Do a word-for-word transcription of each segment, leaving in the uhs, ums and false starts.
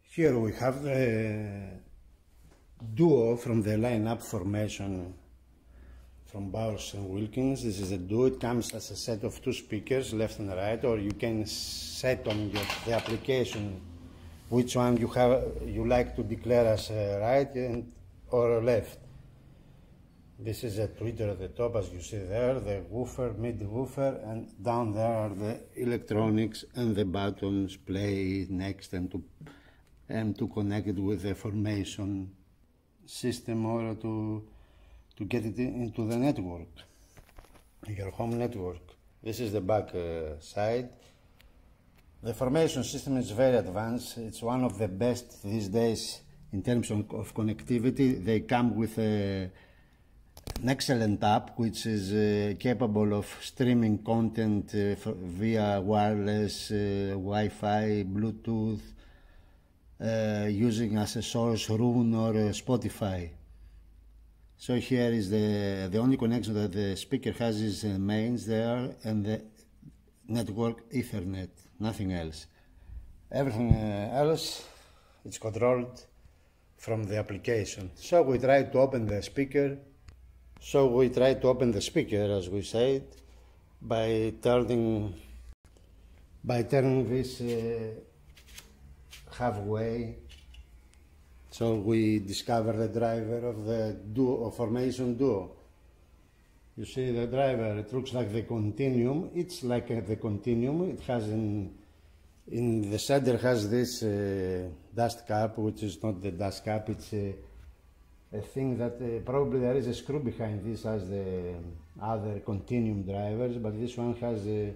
Here we have the Duo from the lineup formation from Bowers and Wilkins. This is a Duo. It comes as a set of two speakers, left and right, or you can set on your, the application which one you have you like to declare as uh, right and or left. This is a tweeter at the top, as you see there, the woofer, mid woofer, and down there are the electronics and the buttons, play, next, and to and to connect it with the formation system or to to get it into the network, your home network. This is the back uh, side. The formation system is very advanced. It's one of the best these days in terms of, of connectivity. They come with a, an excellent app which is uh, capable of streaming content uh, for, via wireless, uh, Wi-Fi, Bluetooth, uh, using as a source Roon or uh, Spotify. So here is the, the only connection that the speaker has is uh, mains there and the network Ethernet, nothing else. Everything uh, else is controlled from the application. So we try to open the speaker. So we try to open the speaker, as we said, by turning by turning this uh, halfway. So we discover the driver of the Duo of formation Duo. You see the driver, it looks like the Continuum. It's like uh, the Continuum. It has in, in the center has this uh, dust cap, which is not the dust cap. It's a, a thing that uh, probably there is a screw behind this as the other Continuum drivers, but this one has a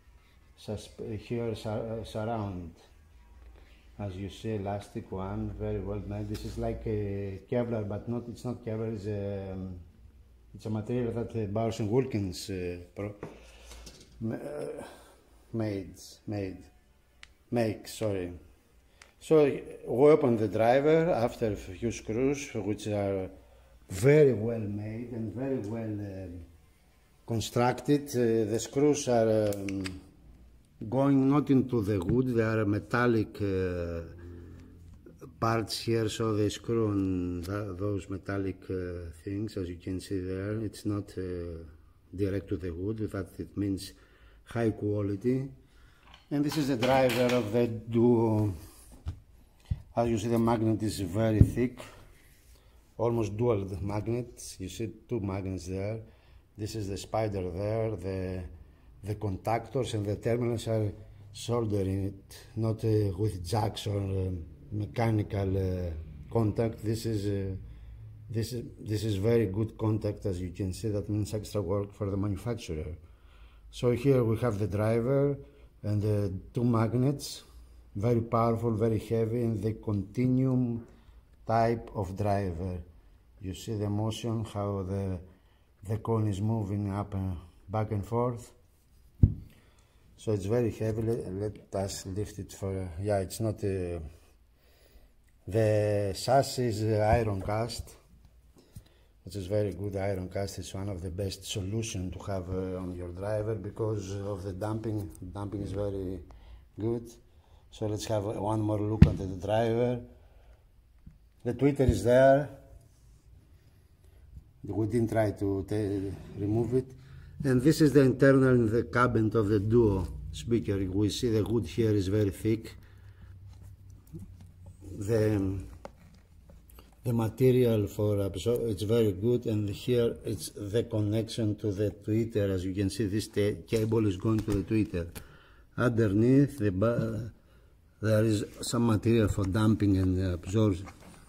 here surround. As you see, elastic one, very well made. This is like a Kevlar, but not. It's not Kevlar. It's a, um, it's a material that uh, Bowers and Wilkins uh, pro, uh, made, made, make. Sorry. So we open the driver after a few screws, which are very well made and very well uh, constructed. Uh, the screws are. Um, going not into the wood, they are metallic uh, parts here, so they screw on th those metallic uh, things, as you can see there. It's not uh, direct to the wood, that it means high quality. And this is the driver of the Duo. As you see, the magnet is very thick, almost dual magnets. You see two magnets there. This is the spider there. The The contactors and the terminals are soldered in it, not uh, with jacks or uh, mechanical uh, contact. This is uh, this is this is very good contact, as you can see. That means extra work for the manufacturer. So here we have the driver and the two magnets, very powerful, very heavy, and the Continuum type of driver. You see the motion, how the the cone is moving up and back and forth. So it's very heavy. Let us lift it for, yeah, it's not, uh, the chassis is iron cast, which is very good. Iron cast is one of the best solutions to have uh, on your driver because of the damping. Damping is very good. So let's have one more look at the driver. The tweeter is there. We didn't try to remove it. And this is the internal in the cabinet of the Duo speaker. We see the wood here is very thick. The, the material for absorb it's very good, and here it's the connection to the tweeter. As you can see, this cable is going to the tweeter. Underneath the there is some material for damping and absorption.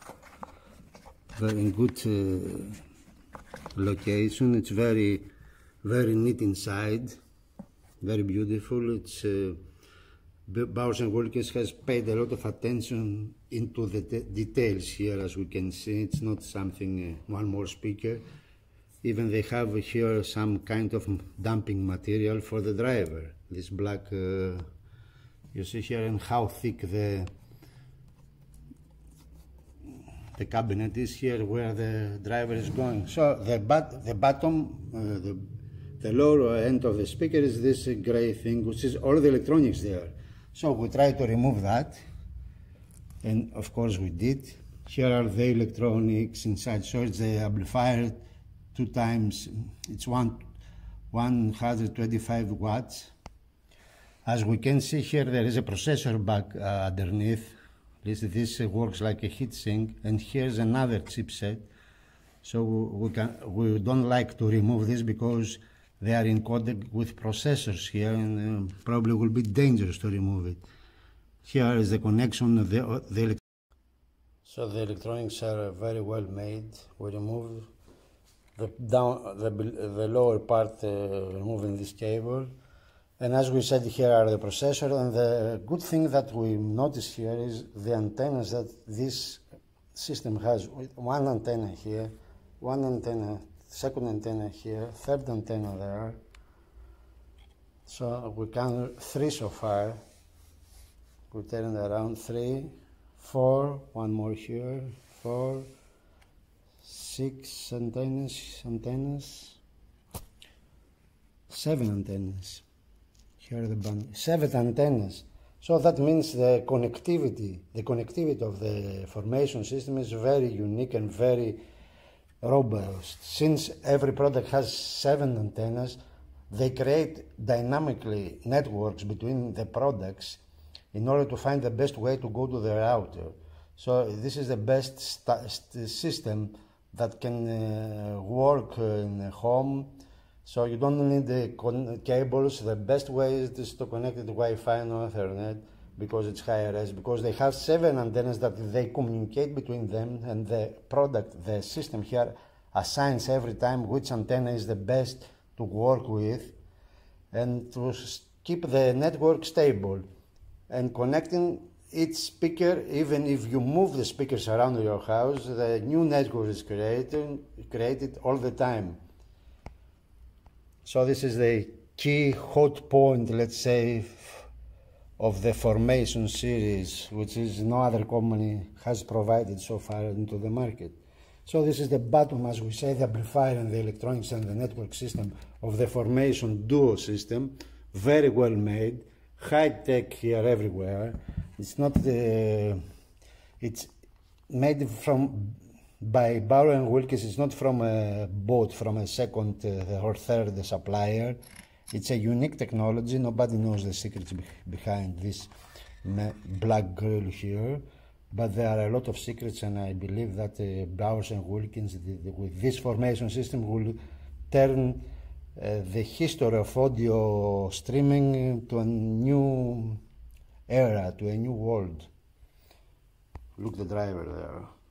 Very good uh, location. It's very very neat inside, very beautiful. It's uh, Bowers and Wilkins has paid a lot of attention into the details here, as we can see. It's not something, uh, one more speaker. Even they have here some kind of damping material for the driver. This black, uh, you see here, and how thick the the cabinet is here, where the driver is going. So the, bat, the bottom, uh, the The lower end of the speaker is this gray thing, which is all the electronics there. So we try to remove that. And of course we did. Here are the electronics inside. So it's the amplifier two times, it's one, one hundred twenty-five watts. As we can see here, there is a processor back uh, underneath. This, this works like a heatsink, and here's another chipset. So we, can, we don't like to remove this because they are encoded with processors here, and uh, probably will be dangerous to remove it. Here is the connection of the, the So the electronics are very well made. We remove the down the, the lower part, uh, removing this cable. And as we said, here are the processor, and the good thing that we notice here is the antennas that this system has. One antenna here, one antenna, second antenna here, third antenna there. So we count three so far. We turn it around, three, four, one more here, four, six antennas, antennas, seven antennas. Here are the band, seven antennas. So that means the connectivity, the connectivity of the formation system is very unique and very robust. Since every product has seven antennas, they create dynamically networks between the products in order to find the best way to go to the router. So this is the best system that can uh, work in a home. So you don't need the cables. The best way is to connect it to Wi-Fi and Ethernet because it's higher res, because they have seven antennas that they communicate between them, and the product, the system here assigns every time which antenna is the best to work with and to keep the network stable. And connecting each speaker, even if you move the speakers around your house, the new network is created, created all the time. So this is the key hot point, let's say, of the Formation series, which is no other company has provided so far into the market. So this is the bottom, as we say, the amplifier and the electronics and the network system of the Formation Duo system. Very well made, high tech here everywhere. It's not the, it's made from by Bauer and Wilkins. It's not from a bought from a second uh, or third supplier. It's a unique technology. Nobody knows the secrets be behind this black grill here, but there are a lot of secrets, and I believe that uh, Bauer and Wilkins, the, the, with this formation system, will turn uh, the history of audio streaming to a new era, to a new world. Look, the driver there.